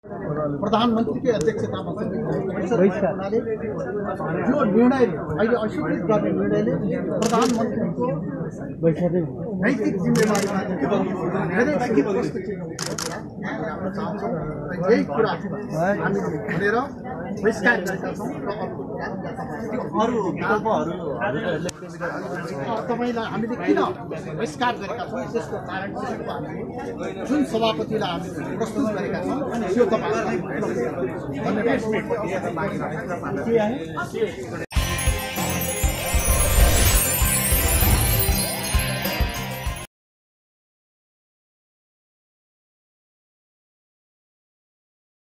प्रधानमन्त्री की अध्यक्षतामा हुनाले जो निर्णयले अहिले अस्वीकृत गर्ने निर्णयले प्रधानमन्त्रीको नैतिक जिम्मेवारीमा धेरै हामी चाहन्छौँ यही कुरा हामीले भनेर बहिष्कार गरेका छौँ र अरू विकल्पहरू तपाईँलाई हामीले किन बहिष्कार गरेका छौँ त्यसको कारण जुन सभापतिलाई हामीले प्रस्तुत गरेका छौँ त्यो तपाईँलाई धन्यवाद।